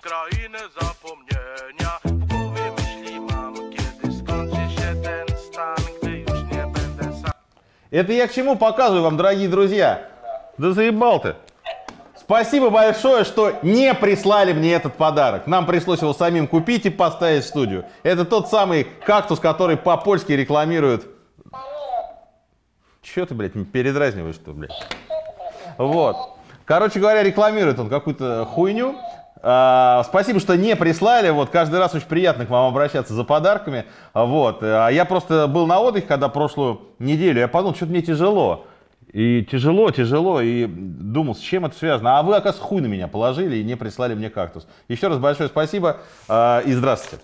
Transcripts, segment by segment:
krainę zapomnienia. W głowie myśli mam, kiedy skończy się ten stan, gdy już nie będę sam. Это я к чему показываю вам, дорогие друзья? Да заебал ты. Спасибо большое, что не прислали мне этот подарок. Нам пришлось его самим купить и поставить в студию. Это тот самый кактус, который по-польски рекламируют. Че ты, блядь, передразниваешь, что, блядь? Вот. Короче говоря, рекламирует он какую-то хуйню. Спасибо, что не прислали. Вот, каждый раз очень приятно к вам обращаться за подарками. Вот. Я просто был на отдыхе, когда прошлую неделю. Я подумал, что-то мне тяжело. И тяжело, и думал, с чем это связано. А вы, оказывается, хуй на меня положили и не прислали мне кактус. Еще раз большое спасибо и здравствуйте.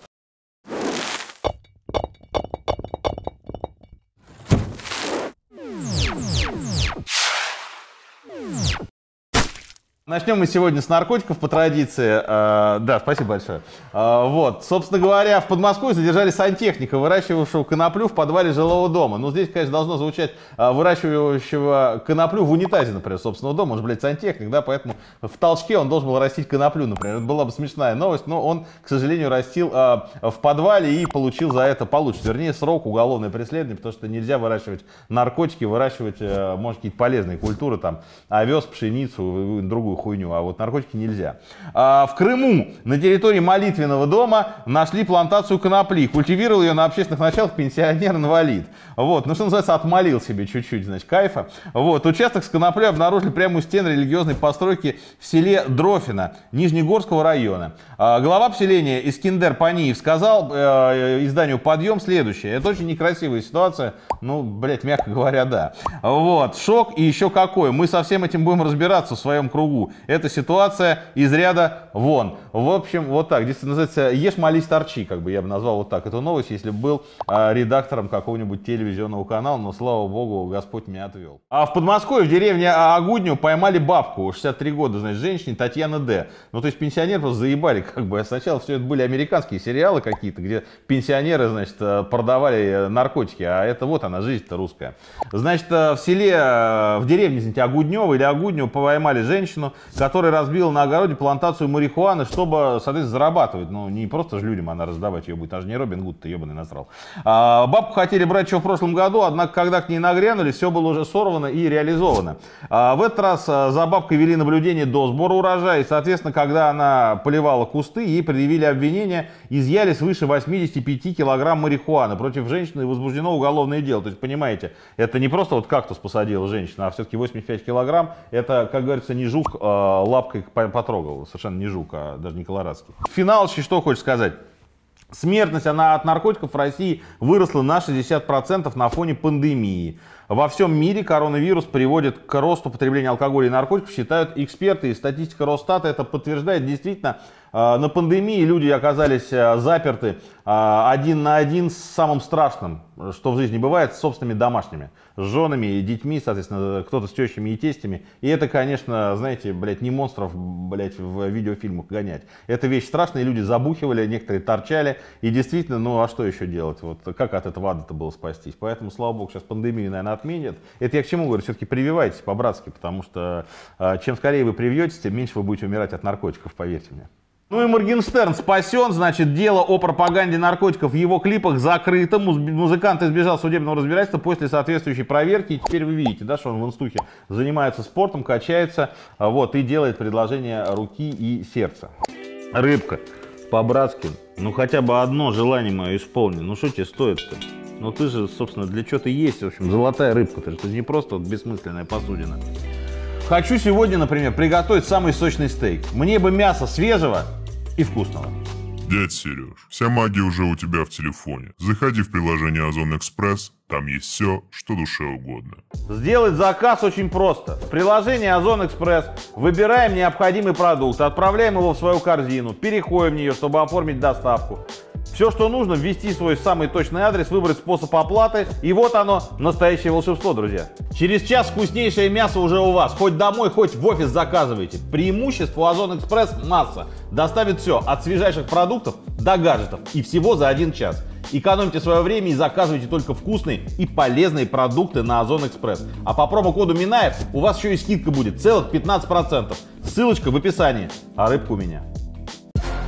Начнем мы сегодня с наркотиков по традиции. Да, спасибо большое. Вот, собственно говоря, в Подмосковье задержали сантехника, выращивавшего коноплю в подвале жилого дома. Ну, здесь, конечно, должно звучать выращивающего коноплю в унитазе, например, собственного дома. Он же, блядь, сантехник, да, поэтому в толчке он должен был растить коноплю, например. Это была бы смешная новость, но он, к сожалению, растил в подвале и получил за это, вернее, срок уголовное преследование, потому что нельзя выращивать наркотики, выращивать, может, какие-то полезные культуры, там, овес, пшеницу, другую хуйню, а вот наркотики нельзя. В Крыму на территории молитвенного дома нашли плантацию конопли. Культивировал ее на общественных началах пенсионер-инвалид. Вот, ну что называется, отмолил себе чуть-чуть, значит, кайфа. Вот, участок с коноплей обнаружили прямо у стен религиозной постройки в селе Дрофино Нижнегорского района. Глава поселения Искендер Паниев сказал изданию «Подъем» следующее. Это очень некрасивая ситуация, ну, блять, мягко говоря, да. Вот, шок и еще какой. Мы со всем этим будем разбираться в своем кругу. Эта ситуация из ряда вон. В общем, вот так. Здесь называется «Ешь, молись, торчи», как бы я бы назвал вот так эту новость, если бы был редактором какого-нибудь телевизионного канала, но, слава богу, Господь меня отвел. А в Подмосковье, в деревне Агудню, поймали бабку, 63 года, значит, женщине, Татьяна Д. Ну, то есть пенсионер просто заебали, как бы. Сначала все это были американские сериалы какие-то, где пенсионеры, значит, продавали наркотики, а это вот она, жизнь-то русская. Значит, в селе, в деревне, извините, Агуднево или Агудню поймали женщину, которая разбила на огороде плантацию марихуаны, чтобы, соответственно, зарабатывать. Ну, не просто же людям она раздавать ее будет, она же не Робин Гуд-то, ебаный насрал. Бабку хотели брать еще в прошлом году, однако, когда к ней нагрянули, все было уже сорвано и реализовано. В этот раз за бабкой вели наблюдение до сбора урожая, и, соответственно, когда она поливала кусты, ей предъявили обвинение, изъяли свыше 85 килограмм марихуаны. Против женщины возбуждено уголовное дело. То есть, понимаете, это не просто вот кактус посадила женщина, а все-таки 85 килограмм, это, как говорится, не жук лапкой потрогал, совершенно не жук, а даже не колорадский. Финалочки, что хочешь сказать? Смертность от наркотиков в России выросла на 60% на фоне пандемии. Во всем мире коронавирус приводит к росту потребления алкоголя и наркотиков, считают эксперты. И статистика Росстата это подтверждает. Действительно, на пандемии люди оказались заперты один на один с самым страшным, что в жизни бывает, с собственными домашними, с женами и детьми, соответственно, кто-то с тещами и тестями. И это, конечно, знаете, блядь, не монстров, блядь, в видеофильмах гонять. Это вещь страшная, люди забухивали, некоторые торчали. И действительно, ну а что еще делать? Вот как от этого ада-то было спастись? Поэтому, слава богу, сейчас пандемию, наверное, отменят. Это я к чему говорю? Все-таки прививайтесь по-братски, потому что чем скорее вы привьетесь, тем меньше вы будете умирать от наркотиков, поверьте мне. Ну и Моргенштерн спасен, значит, дело о пропаганде наркотиков в его клипах закрыто. Музыкант избежал судебного разбирательства после соответствующей проверки. И теперь вы видите, да, что он в инстухе занимается спортом, качается, вот, и делает предложение руки и сердца. Рыбка, по-братски, ну хотя бы одно желание мое исполни. Ну что тебе стоит-то? Ну ты же, собственно, для чего ты есть, в общем, золотая рыбка. Ты же не просто вот бессмысленная посудина. Хочу сегодня, например, приготовить самый сочный стейк. Мне бы мясо свежего и вкусного. Дядь Сереж, вся магия уже у тебя в телефоне. Заходи в приложение Озон Экспресс, там есть все, что душе угодно. Сделать заказ очень просто. В приложении Озон Экспресс выбираем необходимый продукт, отправляем его в свою корзину, переходим в нее, чтобы оформить доставку. Все, что нужно, ввести свой самый точный адрес, выбрать способ оплаты, и вот оно, настоящее волшебство, друзья. Через час вкуснейшее мясо уже у вас. Хоть домой, хоть в офис заказывайте. Преимуществ у Озон Экспресс масса. Доставит все, от свежайших продуктов до гаджетов. И всего за 1 час. Экономьте свое время и заказывайте только вкусные и полезные продукты на Озон Экспресс. А по промокоду Минаев у вас еще и скидка будет, целых 15%. Ссылочка в описании. А рыбка у меня.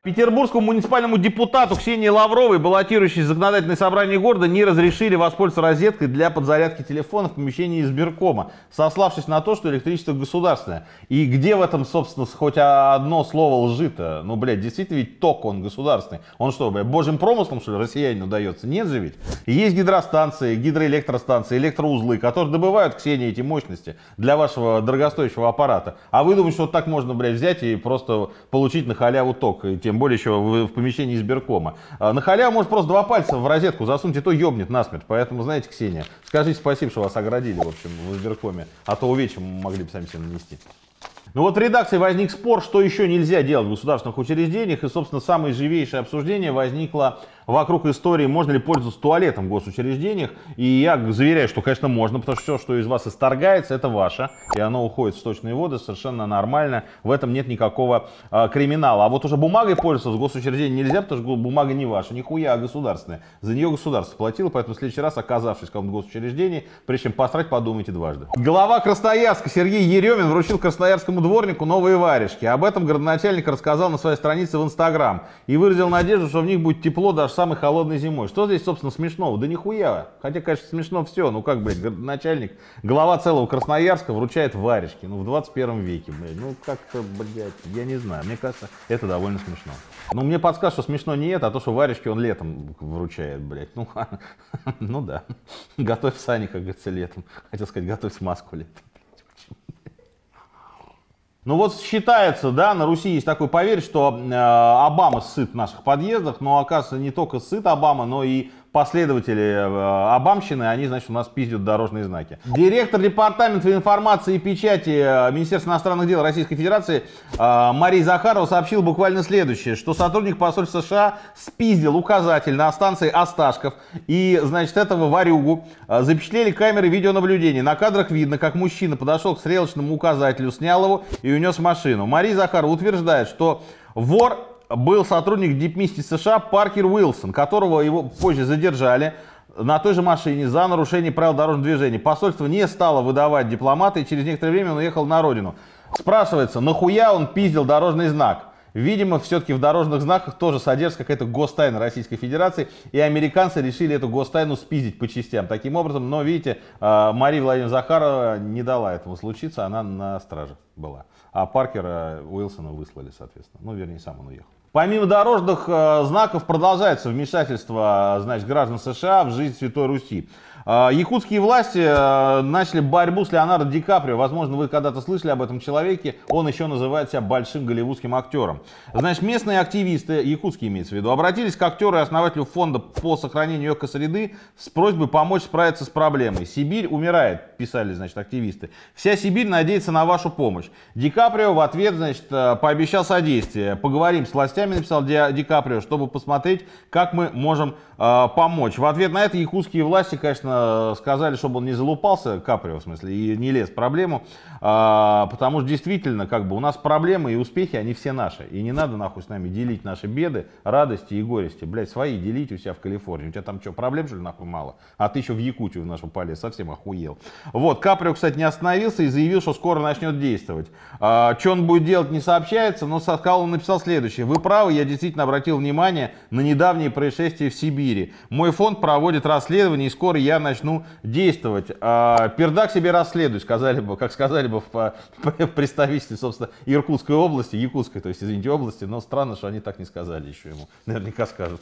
Петербургскому муниципальному депутату Ксении Лавровой, баллотирующейся в законодательное собрание города, не разрешили воспользоваться розеткой для подзарядки телефона в помещении избиркома, сославшись на то, что электричество государственное. И где в этом, собственно, хоть одно слово лжи-то? Ну, блядь, действительно ведь ток он государственный. Он что, блядь, божьим промыслом, что ли, россиянину дается? Нет же ведь. И есть гидростанции, гидроэлектростанции, электроузлы, которые добывают, Ксения, эти мощности для вашего дорогостоящего аппарата. А вы думаете, что вот так можно, блядь, взять и просто получить на халяву ток, и тем более еще в помещении избиркома. На халяву может просто 2 пальца в розетку засунуть, и то ёбнет насмерть. Поэтому, знаете, Ксения, скажите спасибо, что вас оградили, в общем, в избиркоме, а то увечья могли бы сами себе нанести. Ну вот в редакции возник спор, что еще нельзя делать в государственных учреждениях, и, собственно, самое живейшее обсуждение возникло вокруг истории, можно ли пользоваться туалетом в госучреждениях. И я заверяю, что, конечно, можно, потому что все, что из вас исторгается, это ваше, и оно уходит в сточные воды, совершенно нормально, в этом нет никакого криминала. А вот уже бумагой пользоваться в госучреждении нельзя, потому что бумага не ваша, нихуя, а государственная. За нее государство платило, поэтому в следующий раз, оказавшись в каком-то госучреждении, прежде чем посрать, подумайте дважды. Глава Красноярска Сергей Еремин вручил красноярскому дворнику новые варежки. Об этом городоначальник рассказал на своей странице в Инстаграм и выразил надежду, что в них будет тепло даже самой холодной зимой. Что здесь, собственно, смешного? Да нихуя. Хотя, конечно, смешно все. Ну как, блядь, городоначальник, глава целого Красноярска вручает варежки. Ну в 21 веке, блядь. Ну как-то, блядь, я не знаю. Мне кажется, это довольно смешно. Но мне подскажут, что смешно не это, а то, что варежки он летом вручает, блядь. Ну, ну да. Готовь сани, как говорится, летом. Хотел сказать, готовь маску летом. Ну вот считается, да, на Руси есть такое поверье, что Обама сыт в наших подъездах, но оказывается не только сыт Обама, но и последователи обамщины, они, значит, у нас пиздят дорожные знаки. Директор департамента информации и печати Министерства иностранных дел Российской Федерации Мария Захарова сообщила буквально следующее, что сотрудник посольства США спиздил указатель на станции Осташков и, значит, этого ворюгу запечатлели камеры видеонаблюдения. На кадрах видно, как мужчина подошел к стрелочному указателю, снял его и унес в машину. Мария Захарова утверждает, что вор был сотрудник дипмиссии США Паркер Уилсон, которого его позже задержали на той же машине за нарушение правил дорожного движения. Посольство не стало выдавать дипломата, и через некоторое время он уехал на родину. Спрашивается, нахуя он пиздил дорожный знак? Видимо, все-таки в дорожных знаках тоже содержится какая-то гостайна Российской Федерации, и американцы решили эту гостайну спиздить по частям. Таким образом, но видите, Мария Владимировна Захарова не дала этому случиться, она на страже была. А Паркера Уилсона выслали, соответственно. Ну, вернее, сам он уехал. Помимо дорожных знаков продолжается вмешательство, значит, граждан США в жизнь Святой Руси. Якутские власти начали борьбу с Леонардо Ди Каприо. Возможно, вы когда-то слышали об этом человеке. Он еще называет себя большим голливудским актером. Значит, местные активисты, якутские имеется в виду, обратились к актеру и основателю фонда по сохранению экосреды с просьбой помочь справиться с проблемой. Сибирь умирает, писали, значит, активисты. Вся Сибирь надеется на вашу помощь. Ди Каприо в ответ, значит, пообещал содействие. Поговорим с властями, написал Ди Каприо, чтобы посмотреть, как мы можем помочь. В ответ на это якутские власти, конечно, сказали, чтобы он не залупался, Каприо в смысле, и не лез в проблему, потому что действительно, как бы, у нас проблемы и успехи, они все наши. И не надо нахуй с нами делить наши беды, радости и горести. Блять, свои делить у себя в Калифорнии. У тебя там что, проблем, что ли, нахуй мало? А ты еще в Якутию в нашу полез, совсем охуел. Вот, Каприо, кстати, не остановился и заявил, что скоро начнет действовать. Что он будет делать, не сообщается, но он написал следующее. Вы правы, я действительно обратил внимание на недавние происшествия в Сибири. Мой фонд проводит расследование, и скоро я начну действовать. Пердак себе расследуй, сказали бы, как сказали бы в представительстве, собственно, Иркутской области, Якутской, то есть, извините, области, но странно, что они так не сказали еще ему. Наверняка скажут.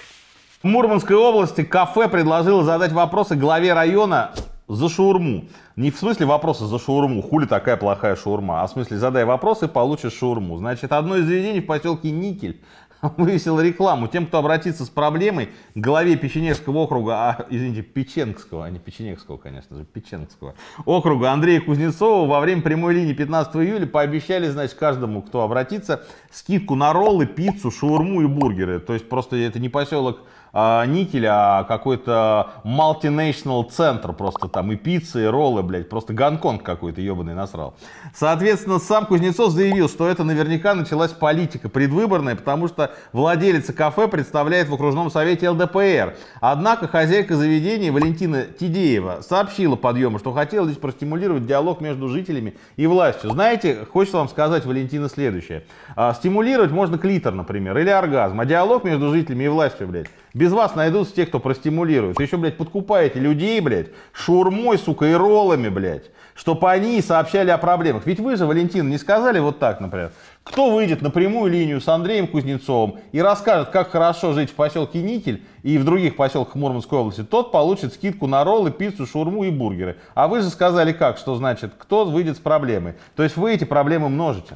В Мурманской области кафе предложило задать вопросы главе района за шаурму. Не в смысле вопроса за шаурму, хули такая плохая шаурма, а в смысле задай вопросы, получишь шаурму. Значит, одно из заведений в поселке Никель вывесила рекламу тем, кто обратится с проблемой к главе Печенегского округа, извините, Печенгского, а не Печенегского, конечно же, Печенгского округа Андрея Кузнецова во время прямой линии 15 июля пообещали, значит, каждому, кто обратится, скидку на роллы, пиццу, шаурму и бургеры. То есть просто это не поселок никель, а какой-то multinational центр, просто там и пиццы, и роллы, блядь, просто Гонконг какой-то ебаный насрал. Соответственно, сам Кузнецов заявил, что это наверняка началась политика предвыборная, потому что владелица кафе представляет в окружном совете ЛДПР. Однако хозяйка заведения Валентина Тидеева сообщила подъему, что хотела здесь простимулировать диалог между жителями и властью. Знаете, хочется вам сказать, Валентина, следующее. Стимулировать можно клитор, например, или оргазм, а диалог между жителями и властью, блядь, без вас найдутся те, кто простимулирует. Вы еще, блядь, подкупаете людей, блядь, шаурмой, сука, и роллами, блядь, чтобы они сообщали о проблемах. Ведь вы же, Валентина, не сказали вот так, например, кто выйдет на прямую линию с Андреем Кузнецовым и расскажет, как хорошо жить в поселке Никель и в других поселках Мурманской области, тот получит скидку на роллы, пиццу, шаурму и бургеры. А вы же сказали как, что значит, кто выйдет с проблемой. То есть вы эти проблемы множите.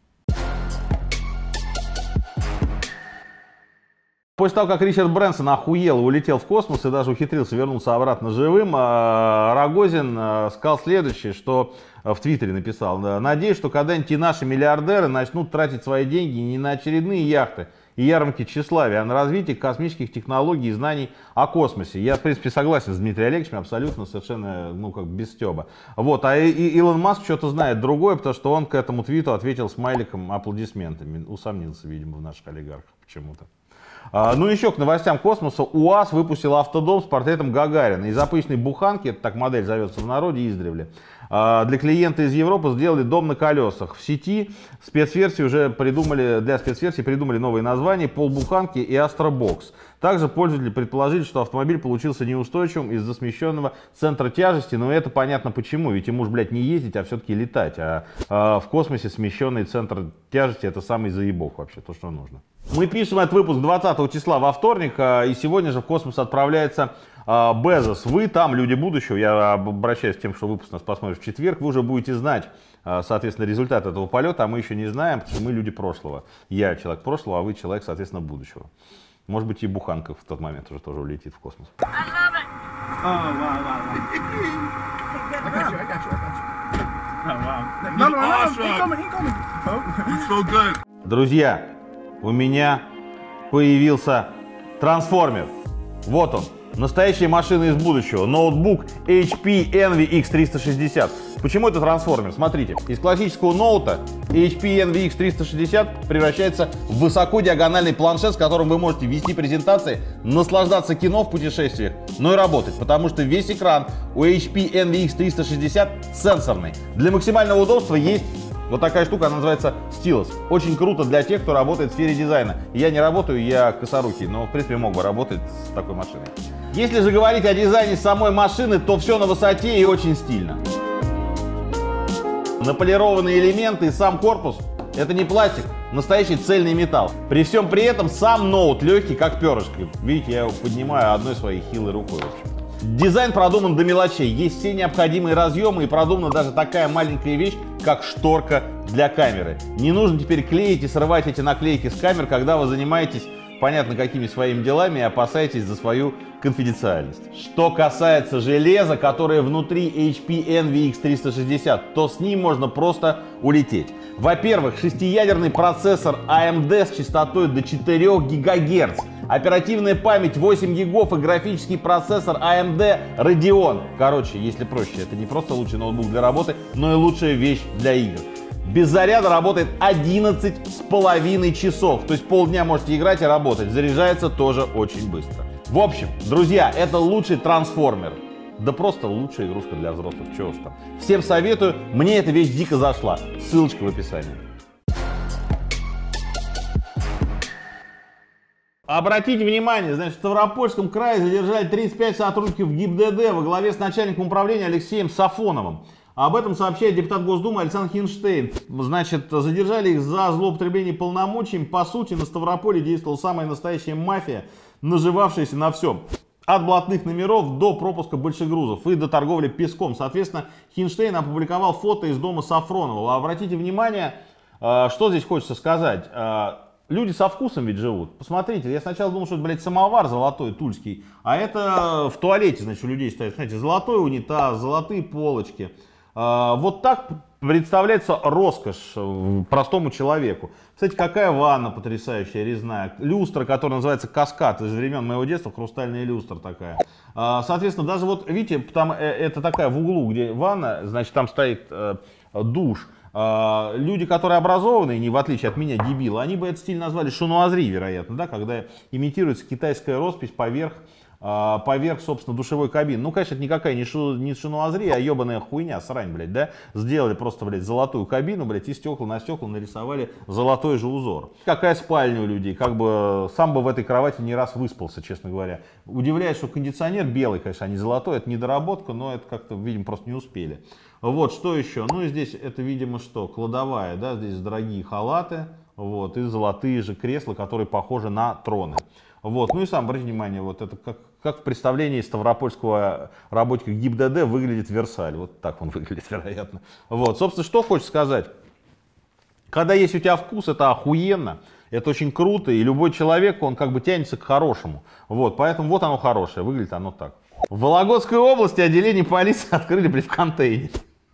После того, как Ричард Брэнсон охуел и улетел в космос и даже ухитрился вернуться обратно живым, Рогозин сказал следующее, что в Твиттере написал: «Надеюсь, что когда-нибудь и наши миллиардеры начнут тратить свои деньги не на очередные яхты и ярмарки тщеславия, а на развитие космических технологий и знаний о космосе». Я, в принципе, согласен с Дмитрием Олеговичем, абсолютно, совершенно, ну, как без стёба. Вот, а Илон Маск что-то знает другое, потому что он к этому твиту ответил смайликом аплодисментами. Усомнился, видимо, в наших олигархах почему-то. Ну еще к новостям космоса. УАЗ выпустил автодом с портретом Гагарина. Из обычной буханки, это так модель зовется в народе, издревле, для клиента из Европы сделали дом на колесах. В сети спецверсии уже придумали, для спецверсии придумали новые названия: полбуханки и Астробокс. Также пользователи предположили, что автомобиль получился неустойчивым из-за смещенного центра тяжести, но это понятно почему, ведь ему ж, блядь, не ездить, а все-таки летать. А в космосе смещенный центр тяжести — это самый заебок вообще, то, что нужно. Мы пишем этот выпуск 20 числа во вторник, и сегодня же в космос отправляется Безос. Вы там, люди будущего, я обращаюсь к тем, что выпуск нас посмотрит в четверг, вы уже будете знать, соответственно, результат этого полета, а мы еще не знаем, потому что мы люди прошлого. Я человек прошлого, а вы человек, соответственно, будущего. Может быть, и буханка в тот момент уже тоже улетит в космос. Друзья, у меня появился трансформер. Вот он. Настоящая машина из будущего. Ноутбук HP Envy X360. Почему это трансформер? Смотрите, из классического ноута HP Envy X360 превращается в высокодиагональный планшет, с которым вы можете вести презентации, наслаждаться кино в путешествиях, но и работать, потому что весь экран у HP Envy X360 сенсорный. Для максимального удобства есть вот такая штука, она называется стилус. Очень круто для тех, кто работает в сфере дизайна. Я не работаю, я косорукий, но в принципе мог бы работать с такой машиной. Если же говорить о дизайне самой машины, то все на высоте и очень стильно. Наполированные элементы и сам корпус — это не пластик, настоящий цельный металл. При всем при этом сам ноут легкий, как перышко. Видите, я его поднимаю одной своей хилой рукой, в общем. Дизайн продуман до мелочей, есть все необходимые разъемы и продумана даже такая маленькая вещь, как шторка для камеры. Не нужно теперь клеить и срывать эти наклейки с камер, когда вы занимаетесь понятно какими своими делами и опасаетесь за свою конфиденциальность. Что касается железа, которое внутри HP Envy X360, то с ним можно просто улететь. Во-первых, шестиядерный процессор AMD с частотой до 4 ГГц, оперативная память 8 гигов и графический процессор AMD Radeon. Короче, если проще, это не просто лучший ноутбук для работы, но и лучшая вещь для игр. Без заряда работает 11,5 часов, то есть полдня можете играть и работать. Заряжается тоже очень быстро. В общем, друзья, это лучший трансформер. Да просто лучшая игрушка для взрослых, чего уж там. Всем советую, мне эта вещь дико зашла. Ссылочка в описании. Обратите внимание, значит, в Ставропольском крае задержали 35 сотрудников ГИБДД во главе с начальником управления Алексеем Сафоновым. Об этом сообщает депутат Госдумы Александр Хинштейн. Значит, задержали их за злоупотребление полномочиями. По сути, на Ставрополе действовала самая настоящая мафия, наживавшаяся на всем. От блатных номеров до пропуска большегрузов и до торговли песком. Соответственно, Хинштейн опубликовал фото из дома Сафронова. Обратите внимание, что здесь хочется сказать. Люди со вкусом ведь живут. Посмотрите, я сначала думал, что это, блядь, самовар золотой, тульский. А это в туалете, значит, у людей стоит, знаете, золотой унитаз, золотые полочки. Вот так представляется роскошь простому человеку. Кстати, какая ванна потрясающая, резная. Люстра, которая называется «Каскад», из времен моего детства, хрустальная люстра такая. Соответственно, даже вот, видите, там это такая в углу, где ванна, значит, там стоит душ. Люди, которые образованные, не в отличие от меня, дебилы, они бы этот стиль назвали шануазри, вероятно, да, когда имитируется китайская роспись поверх, собственно, душевой кабины. Ну, конечно, это никакая не шануазри, а ебаная хуйня, срань, блядь, да. Сделали просто, блядь, золотую кабину, блядь, и стекла на стекла нарисовали золотой же узор. Какая спальня у людей, как бы сам бы в этой кровати не раз выспался, честно говоря. Удивляюсь, что кондиционер белый, конечно, а не золотой, это недоработка, но это как-то, видимо, просто не успели. Вот, что еще? Ну, и здесь это, видимо, что? Кладовая, да, здесь дорогие халаты, вот, и золотые же кресла, которые похожи на троны. Вот, ну и сам, обратите внимание, вот это как в представлении ставропольского работника ГИБДД выглядит Версаль. Вот так он выглядит, вероятно. Вот, собственно, что хочешь сказать. Когда есть у тебя вкус, это охуенно, это очень круто, и любой человек, он как бы тянется к хорошему. Вот, поэтому вот оно хорошее, выглядит оно так. В Вологодской области отделение полиции открыли, блядь, в контейнере.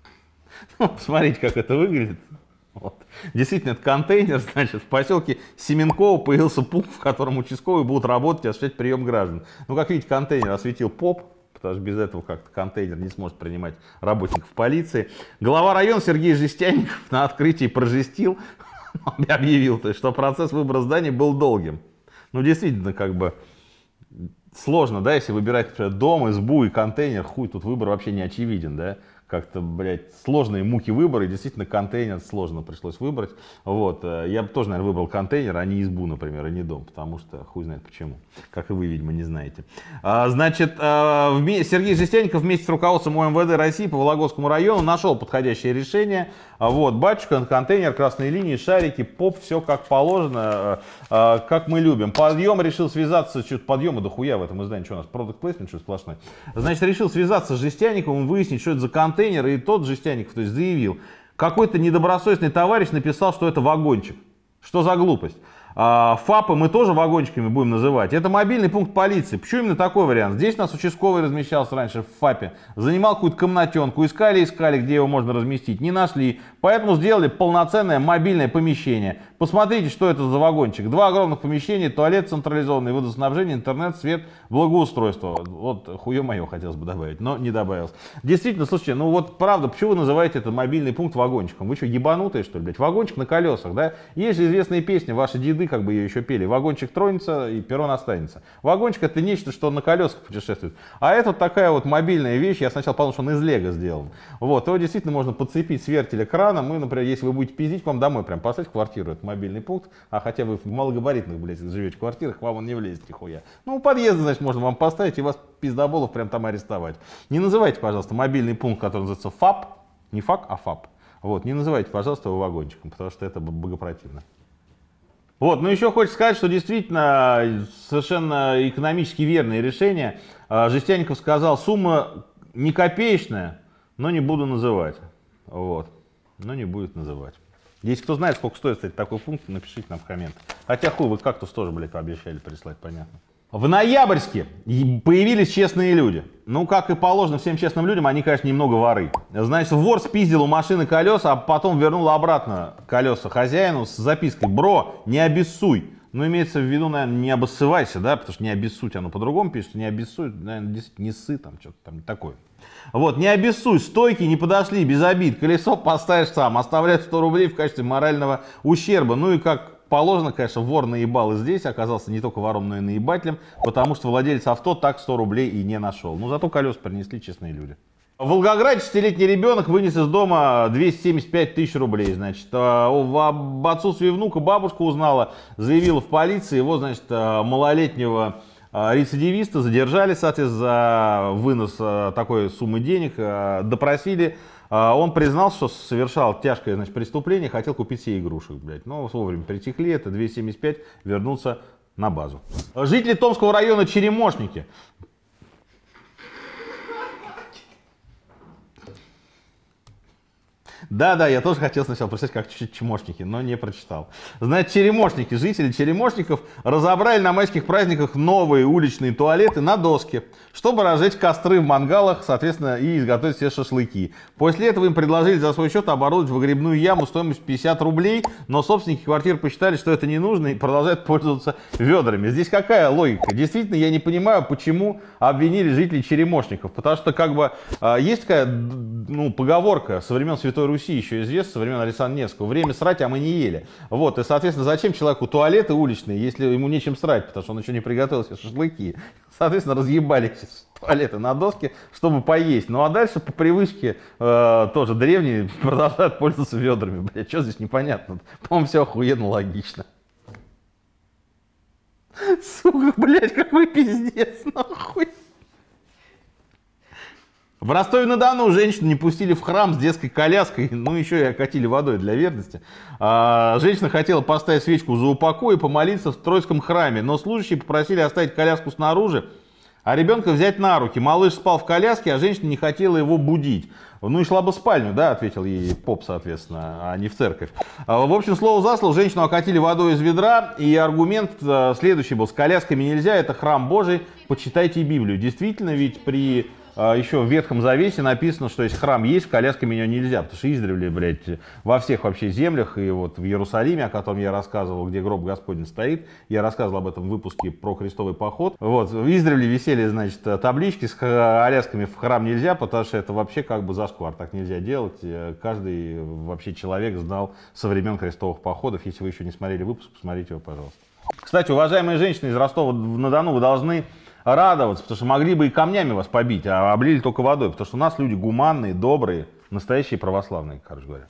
Ну, посмотрите, как это выглядит. Вот. Действительно, это контейнер, значит, в поселке Семенково появился пункт, в котором участковые будут работать и осуществлять прием граждан. Ну, как видите, контейнер осветил поп, потому что без этого как-то контейнер не сможет принимать работников полиции. Глава района Сергей Жестяников на открытии прожестил, объявил, что процесс выбора здания был долгим. Ну, действительно, как бы сложно, да, если выбирать, например, дом, избу и контейнер, хуй, тут выбор вообще не очевиден, да. Как-то, блядь, сложные муки выбора, и действительно контейнер сложно пришлось выбрать. Вот, я бы тоже, наверное, выбрал контейнер, а не избу, например, а не дом, потому что хуй знает почему, как и вы, видимо, не знаете. Значит, Сергей Жестяников вместе с руководством МВД России по Вологодскому району нашел подходящее решение. Вот, батюшка, контейнер, красные линии, шарики, поп, все как положено, как мы любим. Подъем решил связаться, что-то подъема дохуя в этом издании, что у нас, product placement, что сплошной. Значит, решил связаться с Жестяниковым, выяснить, что это за контейнер, и тот Жестяников, то есть, заявил, какой-то недобросовестный товарищ написал, что это вагончик. Что за глупость? ФАПы мы тоже вагончиками будем называть. Это мобильный пункт полиции. Почему именно такой вариант? Здесь у нас участковый размещался раньше в ФАПе. Занимал какую-то комнатенку. Искали, где его можно разместить. Не нашли. Поэтому сделали полноценное мобильное помещение. Посмотрите, что это за вагончик. 2 огромных помещения, туалет централизованный, водоснабжение, интернет, свет, благоустройство. Вот хуе мое хотелось бы добавить, но не добавилось. Действительно, слушайте, ну вот правда, почему вы называете это мобильный пункт вагончиком? Вы что, ебанутые, что ли, блядь? Вагончик на колесах, да? Есть же известные песни, ваши деды как бы ее еще пели. Вагончик тронется и перрон останется. Вагончик — это нечто, что на колесах путешествует. А это вот такая вот мобильная вещь. Я сначала подумал, что он из лего сделан. Вот, его действительно можно подцепить с вертеля краном. И, например, если вы будете пиздить, к вам домой прям поставить в квартиру. Это мобильный пункт. А хотя вы в малогабаритных, блядь, живете в квартирах, к вам он не влезет нихуя. Ну, у подъезда, значит, можно вам поставить и вас пиздоболов прям там арестовать. Не называйте, пожалуйста, мобильный пункт, который называется ФАП. Не ФАК, а ФАП. Вот, не называйте, пожалуйста, его вагончиком, потому что это богопротивно. Вот, ну еще хочется сказать, что действительно совершенно экономически верное решение. Жестяников сказал, сумма не копеечная, но не буду называть. Вот, но не будет называть. Если кто знает, сколько стоит, кстати, такой пункт, напишите нам в комментах. Хотя хуй, вы кактус тоже, блядь, пообещали прислать, понятно. В Ноябрьске появились честные люди. Ну, как и положено всем честным людям, они, конечно, немного воры. Значит, вор спиздил у машины колеса, а потом вернул обратно колеса хозяину с запиской: «Бро, не обессуй». Ну, имеется в виду, наверное, не обоссывайся, да, потому что не обессудь, оно по-другому пишет, не обессудь, наверное, действительно, не ссы, там, что-то там такое. Вот, не обессудь, стойки не подошли, без обид, колесо поставишь сам, оставляешь 100 рублей в качестве морального ущерба. Ну и как положено, конечно, вор наебал и здесь, оказался не только вором, но и наебателем, потому что владелец авто так 100 рублей и не нашел. Но зато колес принесли честные люди. В Волгограде 6-летний ребенок вынес из дома 275 тысяч рублей. Значит, об отсутствии внука бабушка узнала, заявила в полиции. Его, значит, малолетнего рецидивиста задержали, соответственно, за вынос такой суммы денег, допросили. Он признал, что совершал тяжкое, значит, преступление, хотел купить себе игрушек, блядь. Но вовремя притихли, это 275, вернуться на базу. Жители Томского района Черемошники. Да-да, я тоже хотел сначала прочитать как чмошники, но не прочитал. Значит, черемошники, жители Черемошников разобрали на майских праздниках новые уличные туалеты на доске, чтобы разжечь костры в мангалах, соответственно, и изготовить все шашлыки. После этого им предложили за свой счет оборудовать выгребную яму стоимостью 50 рублей, но собственники квартир посчитали, что это не нужно и продолжают пользоваться ведрами. Здесь какая логика? Действительно, я не понимаю, почему обвинили жителей Черемошников, потому что как бы есть такая, ну, поговорка со времен Святой Руси, еще известна, со времен Александра Невского: время срать, а мы не ели. Вот, и, соответственно, зачем человеку туалеты уличные, если ему нечем срать, потому что он еще не приготовил себе шашлыки. Соответственно, разъебали туалеты на доске, чтобы поесть. Ну, а дальше по привычке тоже древние продолжают пользоваться ведрами. Блядь, что здесь непонятно? По-моему, все охуенно логично. Сука, блядь, какой пиздец, нахуй. В Ростове-на-Дону женщину не пустили в храм с детской коляской, ну еще и окатили водой для верности. Женщина хотела поставить свечку за упокой и помолиться в Троицком храме, но служащие попросили оставить коляску снаружи, а ребенка взять на руки. Малыш спал в коляске, а женщина не хотела его будить. Ну и шла бы в спальню, да, ответил ей поп, соответственно, а не в церковь. В общем, слово за слово, женщину окатили водой из ведра, и аргумент следующий был: с колясками нельзя, это храм Божий, почитайте Библию. Действительно, ведь при еще в Ветхом Завете написано, что если храм есть, колясками ее нельзя, потому что издревле, блядь, во всех вообще землях, и вот в Иерусалиме, о котором я рассказывал, где гроб Господень стоит, я рассказывал об этом в выпуске про крестовый поход, вот, издревле висели, значит, таблички с колясками в храм нельзя, потому что это вообще как бы зашквар, так нельзя делать, каждый вообще человек знал со времен крестовых походов. Если вы еще не смотрели выпуск, посмотрите его, пожалуйста. Кстати, уважаемые женщины из Ростова-на-Дону, вы должны радоваться, потому что могли бы и камнями вас побить, а облили только водой, потому что у нас люди гуманные, добрые, настоящие православные, короче говоря.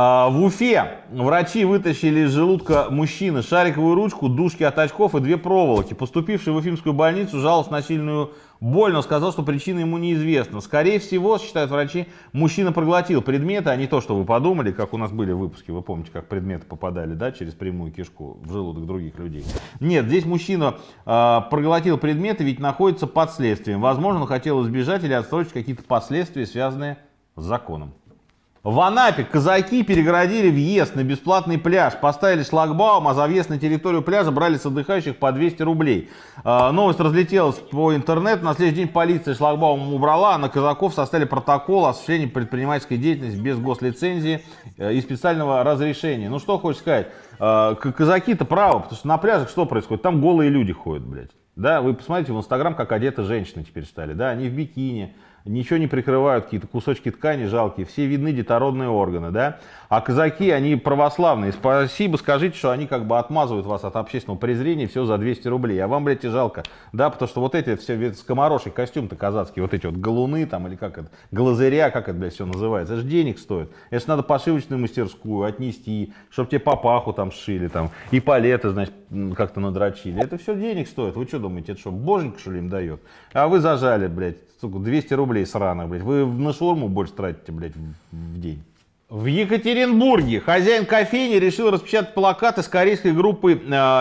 В Уфе врачи вытащили из желудка мужчины шариковую ручку, дужки от очков и 2 проволоки. Поступивший в Уфимскую больницу жаловался на сильную боль, но сказал, что причина ему неизвестна. Скорее всего, считают врачи, мужчина проглотил предметы, а не то, что вы подумали, как у нас были выпуски, вы помните, как предметы попадали, да, через прямую кишку в желудок других людей. Нет, здесь мужчина проглотил предметы, ведь находится под следствием. Возможно, он хотел избежать или отсрочить какие-то последствия, связанные с законом. В Анапе казаки перегородили въезд на бесплатный пляж, поставили шлагбаум, а за въезд на территорию пляжа брали с отдыхающих по 200 рублей. Новость разлетелась по интернету, на следующий день полиция шлагбаум убрала, а на казаков составили протокол о осуществлении предпринимательской деятельности без гослицензии и специального разрешения. Ну что хочешь сказать, казаки-то правы, потому что на пляжах что происходит? Там голые люди ходят, блядь. Да, вы посмотрите в Инстаграм, как одеты женщины теперь стали, да, они в бикини, ничего не прикрывают, какие-то кусочки ткани жалкие, все видны детородные органы, да. А казаки, они православные, спасибо, скажите, что они как бы отмазывают вас от общественного презрения, все за 200 рублей. А вам, блядь, и жалко, да, потому что вот эти все скомороший костюм-то казацкий, вот эти вот галуны там, или как это, глазыря, как это, блядь, все называется, это же денег стоит. Это же надо пошивочную мастерскую отнести, чтобы тебе папаху там сшили, там, и палеты, значит, как-то надрочили. Это все денег стоит. Вы что думаете, это что, боженька, что ли, им дает? А вы зажали, блядь, 200 рублей сраных, блядь. Вы на шаурму больше тратите, блядь, в день. В Екатеринбурге хозяин кофейни решил распечатать плакаты с корейской группы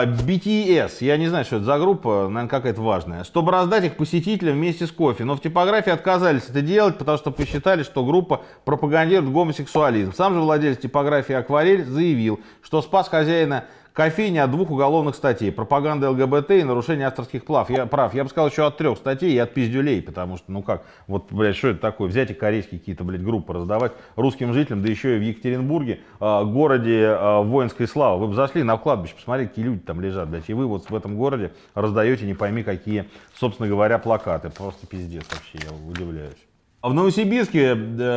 BTS. Я не знаю, что это за группа, наверное, какая-то важная. Чтобы раздать их посетителям вместе с кофе. Но в типографии отказались это делать, потому что посчитали, что группа пропагандирует гомосексуализм. Сам же владелец типографии «Акварель» заявил, что спас хозяина кофейни от 2 уголовных статей: пропаганда ЛГБТ и нарушение авторских прав. Я бы сказал, еще от 3 статей и от пиздюлей, потому что, ну как, вот, блядь, что это такое, взять и корейские какие-то, блядь, группы раздавать русским жителям, да еще и в Екатеринбурге, городе воинской славы. Вы бы зашли на кладбище, посмотрите, какие люди там лежат, блядь, и вы вот в этом городе раздаете не пойми какие, собственно говоря, плакаты. Просто пиздец вообще, я удивляюсь. В Новосибирске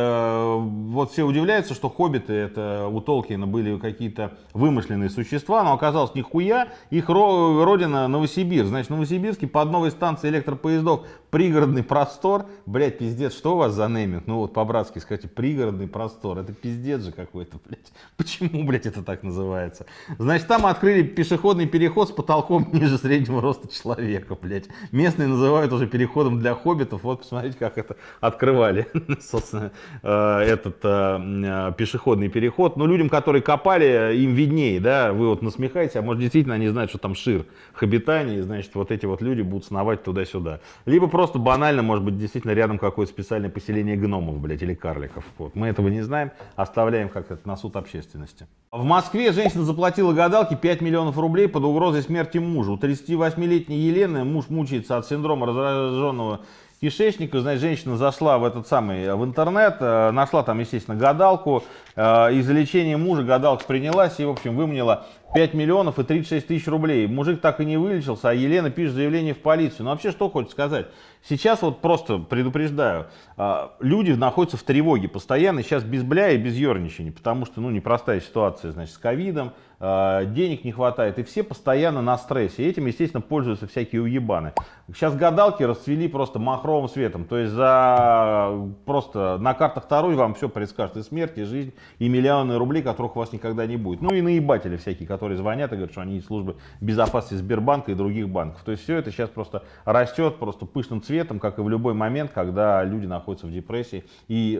вот все удивляются, что хоббиты, это у Толкиена были какие-то вымышленные существа, но оказалось нихуя, их родина Новосибирск. Значит, в Новосибирске под новой станцией электропоездов «Пригородный простор». Блять, пиздец, что у вас за нейминг? Ну вот по-братски скажите, «Пригородный простор». Это пиздец же какой-то, блядь. Почему, блядь, это так называется? Значит, там открыли пешеходный переход с потолком ниже среднего роста человека, блядь. Местные называют уже переходом для хоббитов. Вот посмотрите, как это открывается перекрывали, собственно, этот пешеходный переход. Но людям, которые копали, им виднее, да, вы вот насмехаетесь, а может действительно они знают, что там шир их обитания, и значит вот эти вот люди будут сновать туда-сюда. Либо просто банально, может быть, действительно рядом какое-то специальное поселение гномов, блядь, или карликов. Вот. Мы этого не знаем, оставляем как это на суд общественности. В Москве женщина заплатила гадалке 5 миллионов рублей под угрозой смерти мужа. У 38-летней Елены муж мучается от синдрома раздраженного кишечника. Значит, женщина зашла в в интернет, нашла там, естественно, гадалку. Из-за лечения мужа гадалка принялась и, в общем, выманила 5 миллионов и 36 тысяч рублей. Мужик так и не вылечился, а Елена пишет заявление в полицию. Ну, вообще, что хочет сказать? Сейчас вот просто предупреждаю, люди находятся в тревоге постоянно, сейчас без бля и без ерничания, потому что, ну, непростая ситуация, значит, с ковидом, денег не хватает, и все постоянно на стрессе. И этим, естественно, пользуются всякие уебаны. Сейчас гадалки расцвели просто махровым светом, то есть просто на картах Таро вам все предскажет, и смерть, и жизнь, и миллионы рублей, которых у вас никогда не будет. Ну и наебатели всякие, которые звонят и говорят, что они из службы безопасности Сбербанка и других банков. То есть все это сейчас просто растет просто пышным цветом, как и в любой момент, когда люди находятся в депрессии и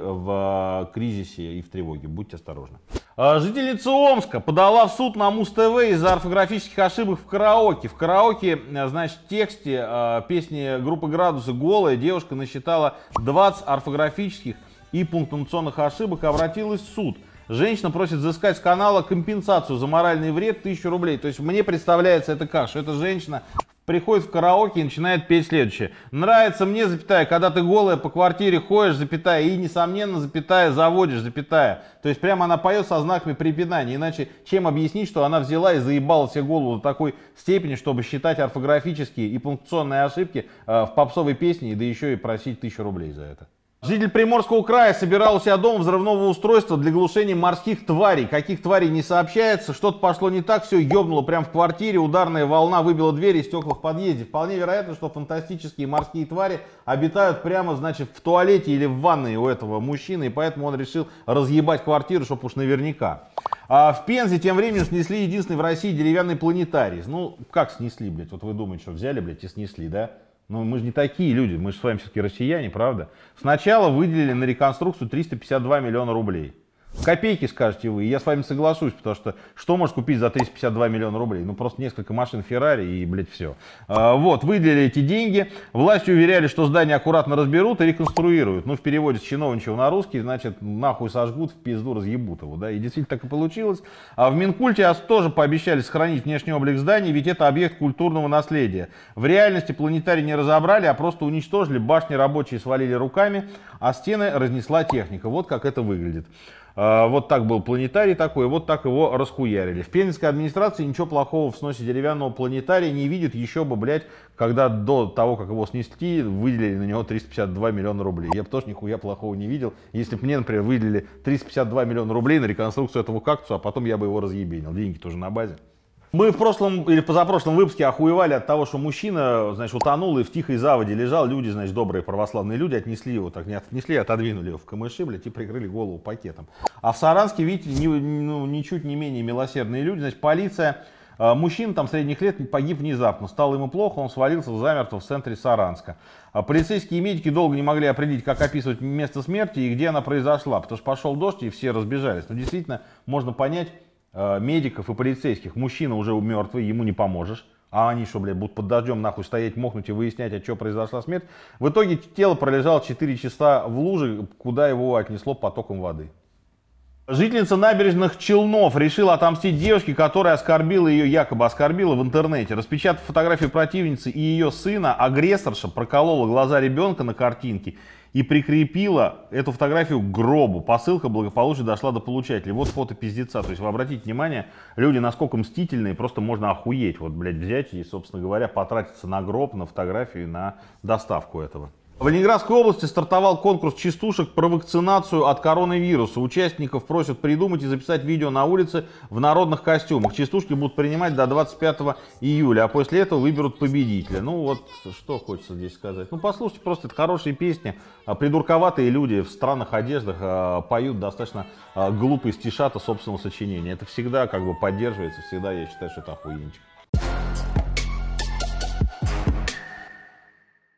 в кризисе, и в тревоге. Будьте осторожны. Жительница Омска подала в суд на Муз-ТВ из-за орфографических ошибок в караоке. В караоке, значит, в тексте песни группы «Градусы» «Голая» девушка насчитала 20 орфографических и пунктуационных ошибок и обратилась в суд. Женщина просит взыскать с канала компенсацию за моральный вред 1000 рублей. То есть мне представляется это как, что эта женщина приходит в караоке и начинает петь следующее. Нравится мне, запятая, когда ты голая по квартире ходишь, запятая, и, несомненно, запятая, заводишь, запятая. То есть прямо она поет со знаками препинания. Иначе чем объяснить, что она взяла и заебала себе голову до такой степени, чтобы считать орфографические и пунктуационные ошибки в попсовой песне, да еще и просить 1000 рублей за это. Житель Приморского края собирал у себя дома взрывного устройства для глушения морских тварей. Каких тварей не сообщается, что-то пошло не так, все ёбнуло прямо в квартире, ударная волна выбила двери и стекла в подъезде. Вполне вероятно, что фантастические морские твари обитают прямо, значит, в туалете или в ванной у этого мужчины, и поэтому он решил разъебать квартиру, чтобы уж наверняка. А в Пензе тем временем снесли единственный в России деревянный планетарий. Ну, как снесли, блядь? Вот вы думаете, что взяли, блядь, и снесли, да? Ну, мы же не такие люди, мы же с вами все-таки россияне, правда? Сначала выделили на реконструкцию 352 миллиона рублей. Копейки, скажете вы, и я с вами соглашусь, потому что может купить за 352 миллиона рублей? Ну, просто несколько машин Феррари и, блядь, все. Вот, выделили эти деньги, власти уверяли, что здание аккуратно разберут и реконструируют. Ну, в переводе с чиновничьего на русский, значит, нахуй сожгут, в пизду разъебут его, да, и действительно так и получилось. А в Минкульте тоже пообещали сохранить внешний облик здания, ведь это объект культурного наследия. В реальности планетарий не разобрали, а просто уничтожили, башни рабочие свалили руками, а стены разнесла техника. Вот как это выглядит. Вот так был планетарий такой, вот так его расхуярили. В Пензенской администрации ничего плохого в сносе деревянного планетария не видят, еще бы, блядь, когда до того, как его снести, выделили на него 352 миллиона рублей. Я бы тоже нихуя плохого не видел, если бы мне, например, выделили 352 миллиона рублей на реконструкцию этого кактуса, а потом я бы его разъебенил. Деньги тоже на базе. Мы в прошлом или позапрошлом выпуске охуевали от того, что мужчина, значит, утонул и в тихой заводе лежал. Люди, значит, добрые православные люди отнесли его, так не отнесли, отодвинули его в камыши, блядь, и прикрыли голову пакетом. А в Саранске, видите, ничуть не менее милосердные люди. Значит, полиция, мужчина там средних лет погиб внезапно. Стало ему плохо, он свалился замертво в центре Саранска. Полицейские и медики долго не могли определить, как описывать место смерти и где она произошла, потому что пошел дождь и все разбежались. Но действительно, можно понять медиков и полицейских. Мужчина уже мертвый, ему не поможешь. А они что, блядь, будут под дождем нахуй стоять, мокнуть и выяснять, от чего произошла смерть. В итоге тело пролежало 4 часа в луже, куда его отнесло потоком воды. Жительница набережных Челнов решила отомстить девушке, которая оскорбила ее, якобы оскорбила в интернете. Распечатав фотографию противницы и ее сына, агрессорша проколола глаза ребенка на картинке и прикрепила эту фотографию к гробу. Посылка благополучно дошла до получателя. Вот фото пиздеца. То есть вы обратите внимание, люди насколько мстительные, просто можно охуеть. Вот, блядь, взять и, собственно говоря, потратиться на гроб, на фотографию, на доставку этого. В Ленинградской области стартовал конкурс частушек про вакцинацию от коронавируса. Участников просят придумать и записать видео на улице в народных костюмах. Частушки будут принимать до 25 июля, а после этого выберут победителя. Ну вот, что хочется здесь сказать. Ну послушайте, просто это хорошие песни. Придурковатые люди в странных одеждах поют достаточно глупые стишата собственного сочинения. Это всегда как бы поддерживается, всегда я считаю, что это охуенчик.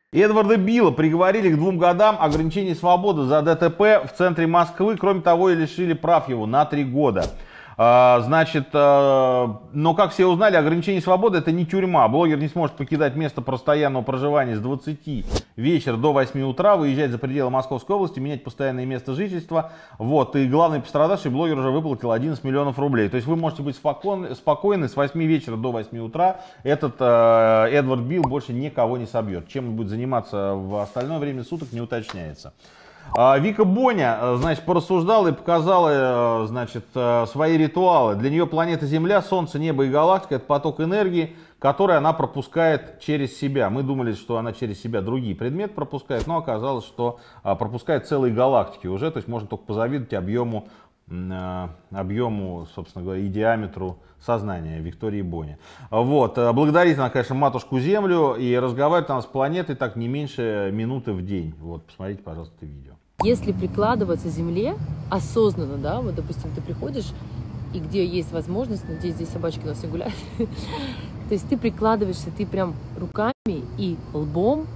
Эдварда Билла приговорили к 2 годам ограничений свободы за ДТП в центре Москвы. Кроме того, и лишили прав его на 3 года. Значит, но как все узнали, ограничение свободы — это не тюрьма. Блогер не сможет покидать место постоянного проживания с 20 вечера до 8 утра, выезжать за пределы Московской области, менять постоянное место жительства. Вот, и главный пострадавший блогер уже выплатил 11 миллионов рублей. То есть вы можете быть спокойны, с 8 вечера до 8 утра этот Эдвард Билл больше никого не собьет. Чем он будет заниматься в остальное время суток, не уточняется. Вика Боня, значит, порассуждала и показала, значит, свои ритуалы. Для нее планета Земля, Солнце, небо и галактика — это поток энергии, который она пропускает через себя. Мы думали, что она через себя другие предметы пропускает, но оказалось, что пропускает целые галактики уже. То есть можно только позавидовать объему, собственно говоря, и диаметру сознания Виктории Бони. Вот. Благодарит она, конечно, матушку Землю, и разговаривает она с планетой так не меньше минуты в день. Вот, посмотрите, пожалуйста, это видео. Если прикладываться к Земле осознанно, да, вот, допустим, ты приходишь, и где есть возможность, надеюсь, здесь собачки у нас не гуляют, то есть ты прикладываешься, ты прям руками и лбом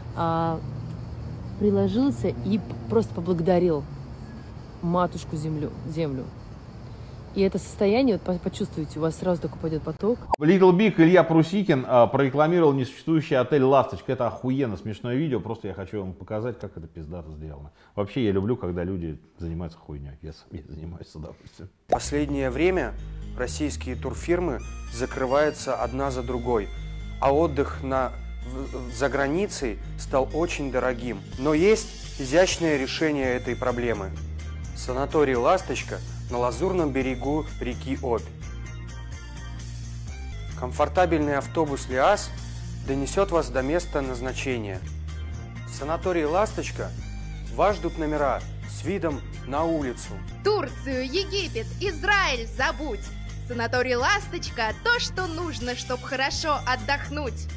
приложился и просто поблагодарил матушку Землю. И это состояние, вот, почувствуете, у вас сразу такой пойдет поток. Little Big Илья Прусикин прорекламировал несуществующий отель «Ласточка». Это охуенно смешное видео, просто я хочу вам показать, как это пиздато сделано. Вообще я люблю, когда люди занимаются хуйней. Я сам занимаюсь с удовольствием. В последнее время российские турфирмы закрываются одна за другой, а отдых за границей стал очень дорогим. Но есть изящное решение этой проблемы. Санаторий «Ласточка» на лазурном берегу реки Обь. Комфортабельный автобус «Лиаз» донесет вас до места назначения. В санатории «Ласточка» вас ждут номера с видом на улицу. Турцию, Египет, Израиль забудь. Санаторий «Ласточка» — то, что нужно, чтобы хорошо отдохнуть.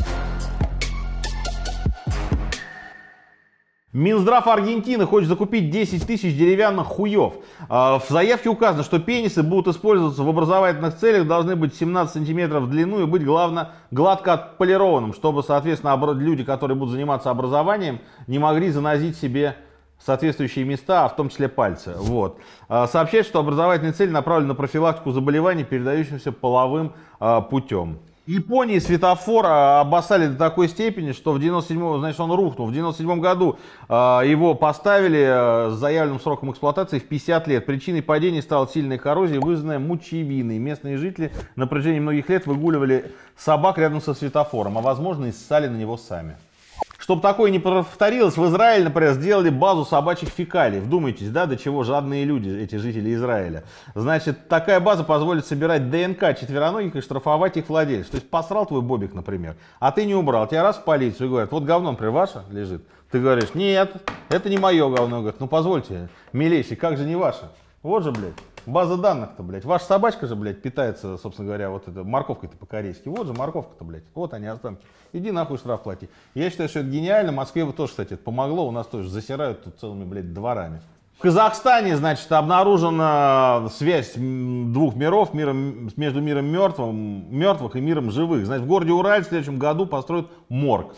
Минздрав Аргентины хочет закупить 10 тысяч деревянных хуев. В заявке указано, что пенисы будут использоваться в образовательных целях, должны быть 17 сантиметров в длину и быть, главное, гладко отполированным, чтобы, соответственно, люди, которые будут заниматься образованием, не могли занозить себе соответствующие места, а в том числе пальцы. Вот. Сообщает, что образовательные цели направлены на профилактику заболеваний, передающихся половым путем. В Японии светофор обоссали до такой степени, что в 97-м, значит, он рухнул. В 97 году его поставили с заявленным сроком эксплуатации в 50 лет. Причиной падения стала сильная коррозия, вызванная мочевиной. Местные жители на протяжении многих лет выгуливали собак рядом со светофором, а возможно и ссали на него сами. Чтобы такое не повторилось, в Израиле, например, сделали базу собачьих фекалий. Вдумайтесь, да, до чего жадные люди, эти жители Израиля. Значит, такая база позволит собирать ДНК четвероногих и штрафовать их владельцев. То есть посрал твой бобик, например, а ты не убрал. Тебя раз в полицию и говорят, вот говно, например, ваше лежит. Ты говоришь, нет, это не мое говно. Говорят, ну позвольте, милейший, как же не ваше? Вот же, блядь, база данных-то, блядь. Ваша собачка же, блядь, питается, собственно говоря, вот это морковкой-то по-корейски. Вот же морковка-то, блядь. Вот они, останки. Иди нахуй штраф плати. Я считаю, что это гениально. В Москве тоже, кстати, это помогло. У нас тоже засирают тут целыми, блядь, дворами. В Казахстане, значит, обнаружена связь двух миров, между миром мертвых и миром живых. Значит, в городе Ураль в следующем году построят морг.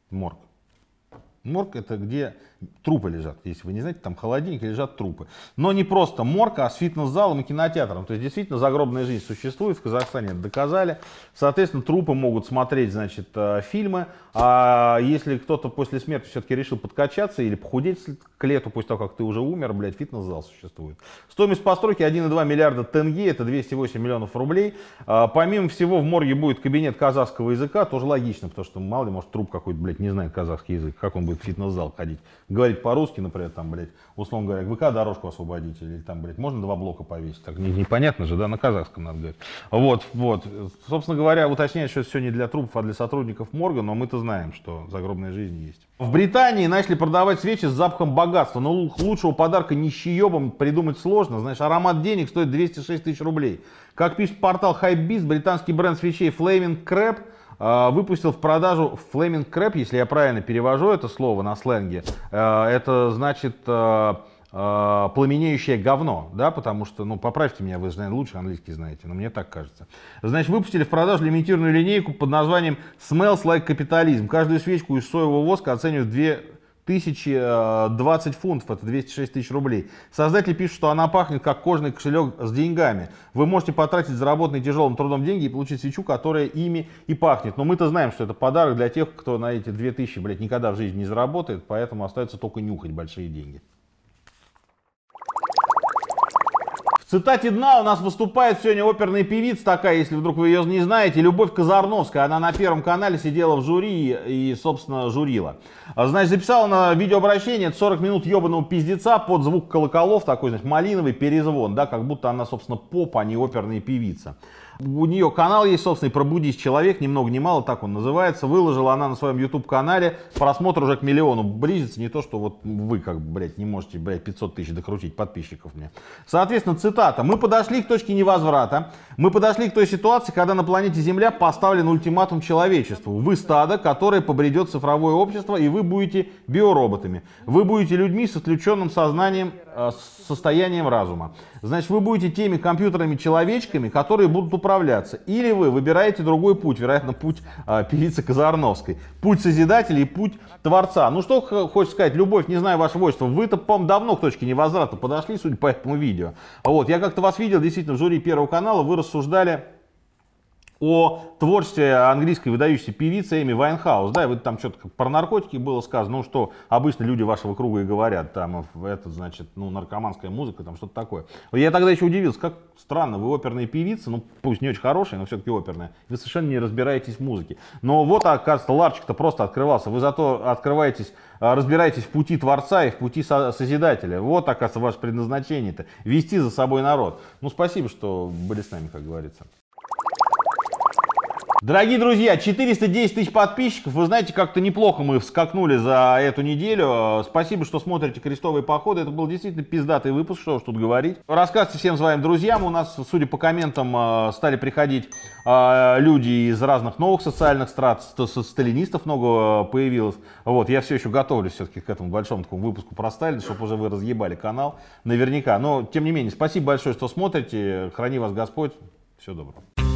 Морг — это где трупы лежат. Если вы не знаете, там в холодильнике лежат трупы. Но не просто морг, а с фитнес-залом и кинотеатром. То есть действительно загробная жизнь существует. В Казахстане это доказали. Соответственно, трупы могут смотреть, значит, фильмы. А если кто-то после смерти все-таки решил подкачаться или похудеть к лету, после того, как ты уже умер, блядь, фитнес-зал существует. Стоимость постройки 1,2 миллиарда тенге, это 208 миллионов рублей. Помимо всего, в морге будет кабинет казахского языка. Тоже логично, потому что мало ли, может, труп какой-то, блядь, не знает казахский язык. Как он будет в фитнес-зал ходить? Говорить по-русски, например, там, блядь, условно говоря, ВК-дорожку освободить, или там, блядь, можно 2 блока повесить? Так непонятно же, да, на казахском надо говорить. Вот. Собственно говоря, уточняю, что это все не для трупов, а для сотрудников морга, но мы-то знаем, что загробная жизнь есть. В Британии начали продавать свечи с запахом богатства, но лучшего подарка нищеебам придумать сложно. Знаешь, аромат денег стоит 206 тысяч рублей. Как пишет портал Hypebeast, британский бренд свечей Flaming Crab выпустил в продажу Flaming Crab, если я правильно перевожу это слово на сленге. Это значит пламенеющее говно, да, потому что, ну, поправьте меня, вы же, наверное, лучше английский знаете, но мне так кажется. Значит, выпустили в продажу лимитированную линейку под названием Smells Like Capitalism. Каждую свечку из соевого воска оценивают 2020 фунтов, это 206 тысяч рублей. Создатели пишут, что она пахнет как кожаный кошелек с деньгами. Вы можете потратить заработанные тяжелым трудом деньги и получить свечу, которая ими и пахнет. Но мы-то знаем, что это подарок для тех, кто на эти 2000, блядь, никогда в жизни не заработает, поэтому остается только нюхать большие деньги. В цитате дна у нас выступает сегодня оперная певица такая, если вдруг вы ее не знаете, Любовь Казарновская. Она на Первом канале сидела в жюри и, собственно, журила. Значит, записала на видеообращение 40 минут ебаного пиздеца под звук колоколов, такой, значит, малиновый перезвон, да, как будто она, собственно, поп, а не оперная певица. У нее канал есть, собственно, «Пробудись, человек», ни много ни мало, так он называется. Выложила она на своем YouTube-канале, просмотр уже к миллиону близится, не то, что вот вы, как, блядь, не можете, блядь, 500 тысяч докрутить подписчиков мне. Соответственно, цитата. «Мы подошли к точке невозврата. Мы подошли к той ситуации, когда на планете Земля поставлен ультиматум человечеству. Вы стадо, которое побредет цифровое общество, и вы будете биороботами. Вы будете людьми с отключенным сознанием, с состоянием разума. Значит, вы будете теми компьютерами-человечками, которые будут управляться. Или вы выбираете другой путь, вероятно, путь певицы Казарновской. Путь Созидателя и путь Творца». Ну что хочешь сказать, Любовь, не знаю ваше отчество, вы-то, по-моему, давно к точке невозврата подошли, судя по этому видео. Вот, я как-то вас видел, действительно, в жюри Первого канала, вы рассуждали о творчестве английской выдающейся певицы Эми Вайнхаус, да, и вот там что-то про наркотики было сказано, ну, что обычно люди вашего круга и говорят, там, это, значит, ну, наркоманская музыка, там, что-то такое. Я тогда еще удивился, как странно, вы оперная певица, ну, пусть не очень хорошая, но все-таки оперная, вы совершенно не разбираетесь в музыке. Но вот, оказывается, ларчик-то просто открывался, вы зато открываетесь, разбираетесь в пути Творца и в пути Созидателя. Вот, оказывается, ваше предназначение-то, вести за собой народ. Ну, спасибо, что были с нами, как говорится. Дорогие друзья, 410 тысяч подписчиков, вы знаете, как-то неплохо мы вскакнули за эту неделю. Спасибо, что смотрите «Крестовые походы», это был действительно пиздатый выпуск, что уж тут говорить. Рассказывайте всем своим друзьям, у нас, судя по комментам, стали приходить люди из разных новых социальных страт, сталинистов много появилось. Вот, я все еще готовлюсь все-таки к этому большому такому выпуску про Сталина, чтобы уже вы разъебали канал, наверняка. Но, тем не менее, спасибо большое, что смотрите, храни вас Господь, всего доброго.